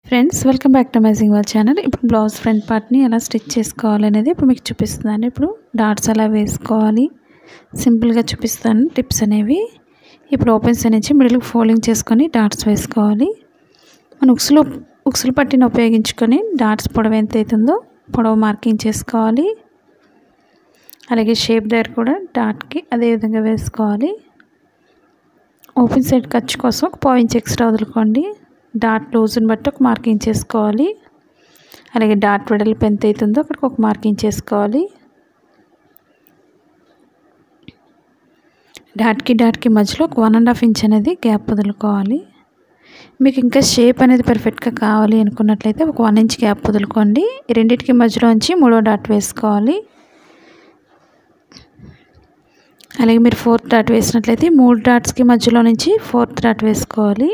Friends welcome back to Amazing World channel. ఇప్పుడు blouse front పార్ట్ని ఎలా స్టిచ్ చేసుకోవాలనేది ఇప్పుడు మీకు చూపిస్తున్నాను. ఇప్పుడు డాట్స్ ఎలా వేసుకోవాలి సింపుల్గా చూపిస్తాను టిప్స్ అనేవి. ఇప్పుడు ఓపెన్ సైడ్ నుంచి మిడిల్కి ఫోల్డింగ్ చేసుకొని డాట్స్ వేసుకోవాలి. మన ఉక్సులు పట్టిని ఉపయోగించుకొని డాట్స్ పొడవు ఎంత అవుతుందో పొడవు మార్కింగ్ చేసుకోవాలి. అలాగే షేప్ దగ్గర కూడా డాట్కి అదే విధంగా వేసుకోవాలి. ఓపెన్ సైడ్ ఖర్చు కోసం ఒక పావు ఇంచ్ ఎక్స్ట్రా వదులుకోండి. డాట్ లూజ్ని బట్టి ఒక మార్కింగ్ చేసుకోవాలి. అలాగే డాట్ వెడల్పు ఎంత అవుతుందో అక్కడికి ఒక మార్కింగ్ చేసుకోవాలి. డాట్కి మధ్యలో ఒక 1.5 ఇంచ్ అనేది గ్యాప్ వదులుకోవాలి. మీకు ఇంకా షేప్ అనేది పర్ఫెక్ట్గా కావాలి అనుకున్నట్లయితే ఒక 1 ఇంచ్ గ్యాప్ వదులుకోండి. రెండింటికి మధ్యలో నుంచి మూడో డాట్ వేసుకోవాలి. అలాగే మీరు 4th డాట్ వేసినట్లయితే 3 డాట్స్కి మధ్యలో నుంచి 4th డాట్ వేసుకోవాలి.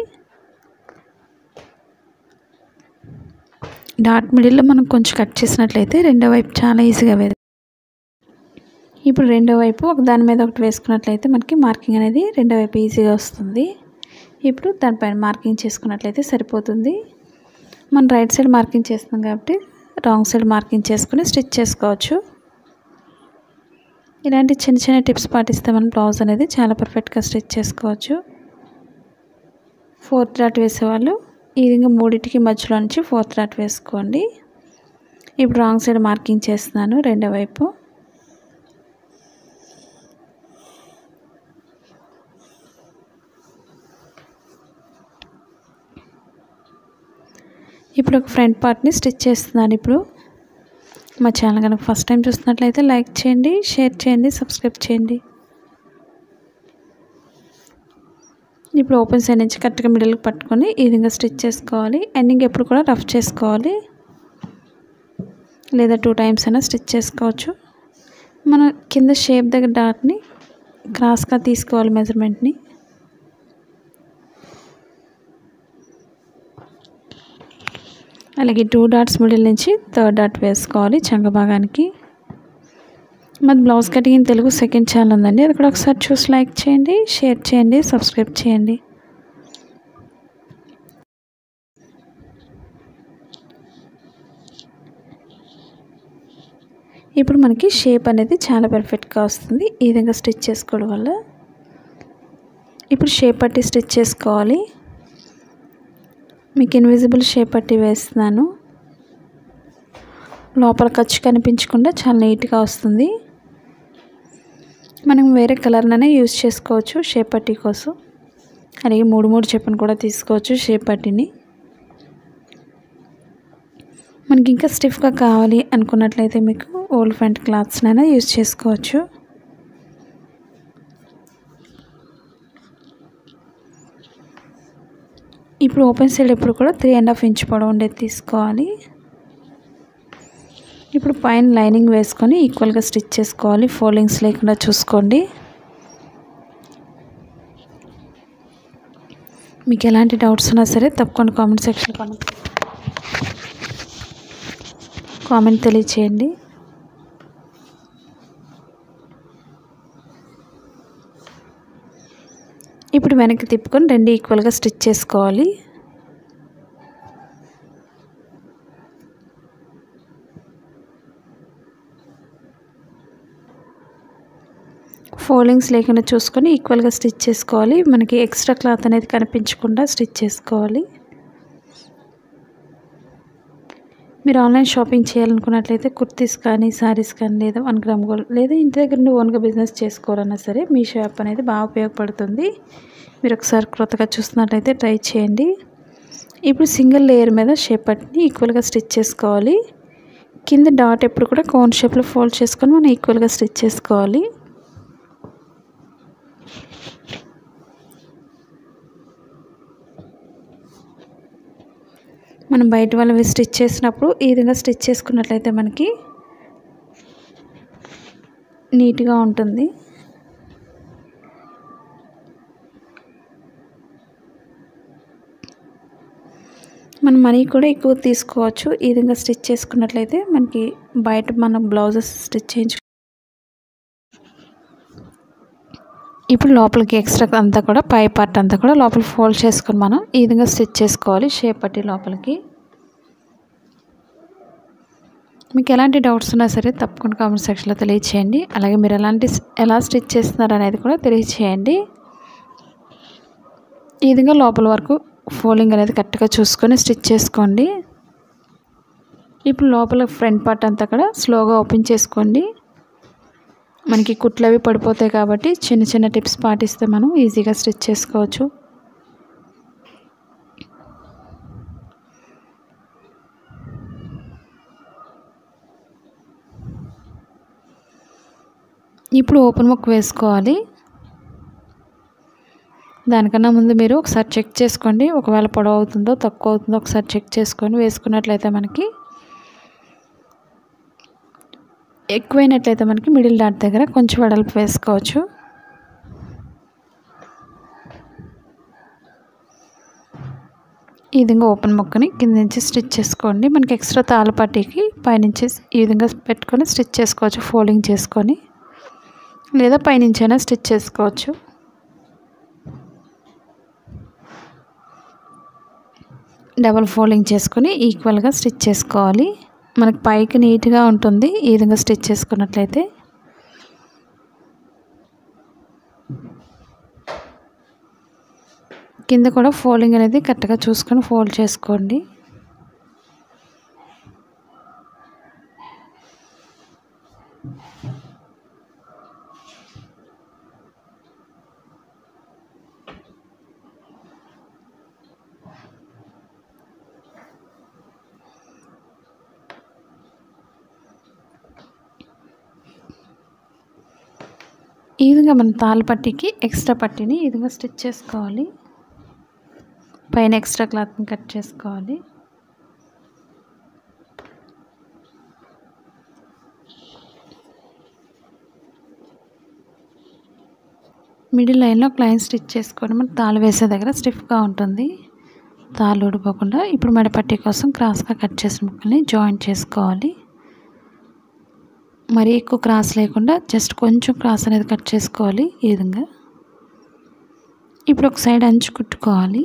డాట్ మిడిల్లో మనం కొంచెం కట్ చేసినట్లయితే రెండో వైపు చాలా ఈజీగా ఇప్పుడు రెండో వైపు ఒక దాని మీద ఒకటి వేసుకున్నట్లయితే మనకి మార్కింగ్ అనేది రెండో వైపు ఈజీగా వస్తుంది. ఇప్పుడు దానిపైన మార్కింగ్ చేసుకున్నట్లయితే సరిపోతుంది. మనం రైట్ సైడ్ మార్కింగ్ చేస్తున్నాం కాబట్టి రాంగ్ సైడ్ మార్కింగ్ చేసుకుని స్టిచ్ చేసుకోవచ్చు. ఇలాంటి చిన్న చిన్న టిప్స్ పాటిస్తే మనం బ్లౌజ్ అనేది చాలా పర్ఫెక్ట్గా స్టిచ్ చేసుకోవచ్చు. 4th డాట్ వేసేవాళ్ళు ఈ విధంగా మూడింటికి మధ్యలో నుంచి 4th డాట్ వేసుకోండి. ఇప్పుడు రాంగ్ సైడ్ మార్కింగ్ చేస్తున్నాను రెండో వైపు. ఇప్పుడు ఒక ఫ్రంట్ పార్ట్ని స్టిచ్ చేస్తున్నాను. ఇప్పుడు మా ఛానల్ కనుక ఫస్ట్ టైం చూస్తున్నట్లయితే లైక్ చేయండి, షేర్ చేయండి, సబ్స్క్రైబ్ చేయండి. ఇప్పుడు ఓపెన్ సైడ్ నుంచి కరెక్ట్గా మిడిల్కి పట్టుకొని ఈ విధంగా స్టిచ్ చేసుకోవాలి. ఎండింగ్ ఎప్పుడు కూడా రఫ్ చేసుకోవాలి, లేదా 2 టైమ్స్ అయినా స్టిచ్ చేసుకోవచ్చు. మనం కింద షేప్ దగ్గర డాట్ని క్రాస్గా తీసుకోవాలి మెజర్మెంట్ని. అలాగే 2 డాట్స్ మిడిల్ నుంచి 3rd డాట్ వేసుకోవాలి చంక భాగానికి. మాది blouse cutting in Telugu second channel ఉందండి, అది కూడా ఒకసారి చూసి లైక్ చేయండి, షేర్ చేయండి, సబ్స్క్రైబ్ చేయండి. ఇప్పుడు మనకి షేప్ అనేది చాలా పర్ఫెక్ట్గా వస్తుంది ఈ విధంగా స్టిచ్ చేసుకోవడం వల్ల. ఇప్పుడు షేప్ పట్టి స్టిచ్ చేసుకోవాలి. మీకు ఇన్విజిబుల్ షేప్ పట్టి వేస్తున్నాను. లోపల ఖర్చు కనిపించకుండా చాలా నీట్గా వస్తుంది. మనం వేరే కలర్ననే యూజ్ చేసుకోవచ్చు షేప్ పట్టీ కోసం. అలాగే 3 చెప్పును కూడా తీసుకోవచ్చు షేప్ పట్టీని. మనకి ఇంకా స్టిఫ్గా కావాలి అనుకున్నట్లయితే మీకు ఓల్డ్ ఫ్రంట్ క్లాత్స్నైనా యూజ్ చేసుకోవచ్చు. ఇప్పుడు ఓపెన్ సైడ్ ఎప్పుడు కూడా 3.5 ఇంచ్ పొడవు ఉండేది తీసుకోవాలి. ఇప్పుడు పైన లైనింగ్ వేసుకొని ఈక్వల్గా స్టిచ్ చేసుకోవాలి, ఫోల్డింగ్స్ లేకుండా చూసుకోండి. మీకు ఎలాంటి డౌట్స్ ఉన్నా సరే తప్పకుండా కామెంట్ సెక్షన్లో కామెంట్ తెలియచేయండి. ఇప్పుడు వెనక్కి తిప్పుకొని 2 ఈక్వల్గా స్టిచ్ చేసుకోవాలి. ఫోల్డింగ్స్ లేకుండా చూసుకొని ఈక్వల్గా స్టిచ్ చేసుకోవాలి. మనకి ఎక్స్ట్రా క్లాత్ అనేది కనిపించకుండా స్టిచ్ చేసుకోవాలి. మీరు ఆన్లైన్ షాపింగ్ చేయాలనుకున్నట్లయితే కుర్తీస్ కానీ శారీస్ కానీ లేదా 1 గ్రామ్ గోల్డ్ లేదా ఇంటి దగ్గర నుండి ఓన్గా బిజినెస్ చేసుకోవాలన్నా సరే మీ షాప్ అనేది బాగా ఉపయోగపడుతుంది. మీరు ఒకసారి కొత్తగా చూస్తున్నట్లయితే ట్రై చేయండి. ఇప్పుడు సింగిల్ లేయర్ మీద షేప్ పట్టిని ఈక్వల్గా స్టిచ్ చేసుకోవాలి. కింద డాట్ ఎప్పుడు కూడా కోన్ షేప్లో ఫోల్డ్ చేసుకొని మనం ఈక్వల్గా స్టిచ్ చేసుకోవాలి. మనం బయట వాళ్ళవి స్టిచ్ చేసినప్పుడు ఈ విధంగా స్టిచ్ చేసుకున్నట్లయితే మనకి నీట్గా ఉంటుంది. మనం మనీ కూడా ఎక్కువ తీసుకోవచ్చు ఈ విధంగా స్టిచ్ చేసుకున్నట్లయితే. మనకి బయట మనం బ్లౌజెస్ స్టిచ్ చేయించు ఇప్పుడు లోపలికి ఎక్స్ట్రా అంతా కూడా పై పార్ట్ అంతా కూడా లోపల ఫోల్డ్ చేసుకొని మనం ఈ విధంగా స్టిచ్ చేసుకోవాలి షేప్ పట్టి లోపలికి. మీకు ఎలాంటి డౌట్స్ ఉన్నా సరే తప్పకుండా కామెంట్ సెక్షన్లో తెలియచేయండి. అలాగే మీరు ఎలా స్టిచ్ చేస్తున్నారు అనేది కూడా తెలియచేయండి. ఈ విధంగా లోపల వరకు ఫోల్డింగ్ అనేది కరెక్ట్గా చూసుకొని స్టిచ్ చేసుకోండి. ఇప్పుడు లోపల ఫ్రంట్ పార్ట్ అంతా కూడా స్లోగా ఓపెన్ చేసుకోండి. మనకి కుట్లు అవి పడిపోతాయి కాబట్టి చిన్న చిన్న టిప్స్ పాటిస్తే మనం ఈజీగా స్టిచ్ చేసుకోవచ్చు. ఇప్పుడు ఓపెన్ ముక్క వేసుకోవాలి. దానికన్నా ముందు మీరు ఒకసారి చెక్ చేసుకోండి. ఒకవేళ పొడవు అవుతుందో తక్కువ అవుతుందో ఒకసారి చెక్ చేసుకొని వేసుకున్నట్లయితే మనకి ఎక్కువైనట్లయితే మనకి మిడిల్ డాట్ దగ్గర కొంచెం వెడల్పు వేసుకోవచ్చు. ఈ విధంగా ఓపెన్ ముక్కని కింద నుంచి స్టిచ్ చేసుకోండి. మనకి ఎక్స్ట్రా తాళ్ళపట్టీకి పైనుంచి ఈ విధంగా పెట్టుకొని స్టిచ్ చేసుకోవచ్చు. ఫోల్డింగ్ చేసుకొని లేదా పైనుంచైనా స్టిచ్ చేసుకోవచ్చు. డబల్ ఫోల్డింగ్ చేసుకొని ఈక్వల్గా స్టిచ్ చేసుకోవాలి. మనకి పైకి నీట్గా ఉంటుంది ఈ విధంగా స్టిచ్ చేసుకున్నట్లయితే. కింద కూడా ఫోల్డింగ్ అనేది కరెక్ట్గా చూసుకొని ఫోల్డ్ చేసుకోండి. ఈ విధంగా మనం తాళ్ళ పట్టీకి ఎక్స్ట్రా పట్టీని ఈ విధంగా స్టిచ్ చేసుకోవాలి. పైన ఎక్స్ట్రా క్లాత్ని కట్ చేసుకోవాలి. మిడిల్ లైన్లో ఒక లైన్ స్టిచ్ చేసుకొని మనం తాళ్ళు వేసే దగ్గర స్టిఫ్గా ఉంటుంది. తాళ్ళు ఊడిపోకుండా ఇప్పుడు మెడ పట్టీ కోసం క్రాస్గా కట్ చేసిన ముక్కల్ని జాయింట్ చేసుకోవాలి. మరీ ఎక్కువ క్రాస్ లేకుండా జస్ట్ కొంచెం క్రాస్ అనేది కట్ చేసుకోవాలి. ఈ విధంగా ఇప్పుడు ఒక సైడ్ అంచు కుట్టుకోవాలి.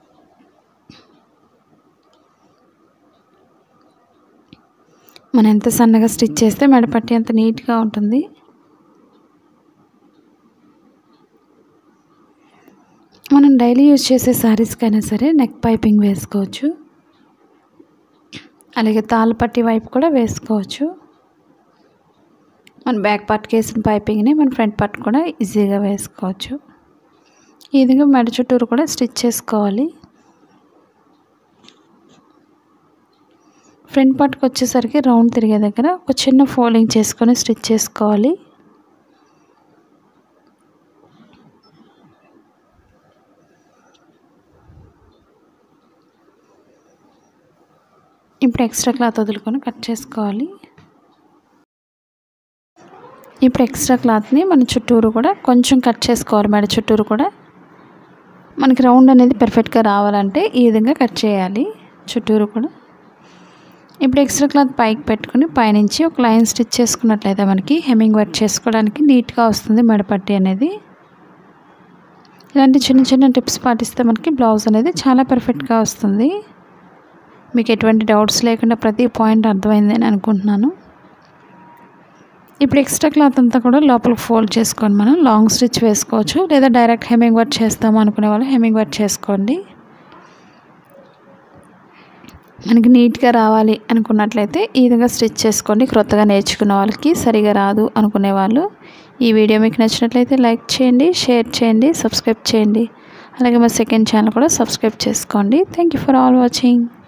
మనం ఎంత సన్నగా స్టిచ్ చేస్తే మెడపట్టి అంత నీట్గా ఉంటుంది. మనం డైలీ యూజ్ చేసే శారీస్కైనా సరే నెక్ పైపింగ్ వేసుకోవచ్చు. అలాగే తాళ్ళ పట్టీ వైపు కూడా వేసుకోవచ్చు. మన బ్యాక్ పార్ట్కి వేసిన పైపింగ్ని మన ఫ్రంట్ పార్ట్ కూడా ఈజీగా వేసుకోవచ్చు. ఈ విధంగా మెడ చుట్టూరు కూడా స్టిచ్ చేసుకోవాలి. ఫ్రంట్ పార్ట్కి వచ్చేసరికి రౌండ్ తిరిగే దగ్గర ఒక చిన్న ఫోల్డింగ్ చేసుకొని స్టిచ్ చేసుకోవాలి. ఇప్పుడు ఎక్స్ట్రా క్లాత్ వదులుకొని కట్ చేసుకోవాలి. ఇప్పుడు ఎక్స్ట్రా క్లాత్ని మన చుట్టూరు కూడా కొంచెం కట్ చేసుకోవాలి. మెడ చుట్టూరు కూడా మనకి రౌండ్ అనేది పర్ఫెక్ట్గా రావాలంటే ఈ విధంగా కట్ చేయాలి చుట్టూరు కూడా. ఇప్పుడు ఎక్స్ట్రా క్లాత్ పైకి పెట్టుకుని పైనుంచి ఒక లైన్ స్టిచ్ చేసుకున్నట్లయితే మనకి హెమ్మింగ్ వర్క్ చేసుకోవడానికి నీట్గా వస్తుంది మెడపట్టి అనేది. ఇలాంటి చిన్న చిన్న టిప్స్ పాటిస్తే మనకి బ్లౌజ్ అనేది చాలా పర్ఫెక్ట్గా వస్తుంది. మీకు ఎటువంటి డౌట్స్ లేకుండా ప్రతి పాయింట్ అర్థమైంది అని అనుకుంటున్నాను. ఇప్పుడు ఎక్స్ట్రా క్లాత్ అంతా కూడా లోపలికి ఫోల్డ్ చేసుకొని మనం లాంగ్ స్టిచ్ వేసుకోవచ్చు. లేదా డైరెక్ట్ హెమ్మింగ్ వర్క్ చేస్తాము అనుకునే వాళ్ళు హెమ్మింగ్ వర్క్ చేసుకోండి. మనకి నీట్గా రావాలి అనుకున్నట్లయితే ఈ విధంగా స్టిచ్ చేసుకోండి. క్రొత్తగా నేర్చుకున్న వాళ్ళకి, సరిగా రాదు అనుకునే వాళ్ళు. ఈ వీడియో మీకు నచ్చినట్లయితే లైక్ చేయండి, షేర్ చేయండి, సబ్స్క్రైబ్ చేయండి. అలాగే మా సెకండ్ ఛానల్ కూడా సబ్స్క్రైబ్ చేసుకోండి. Thank you for all watching.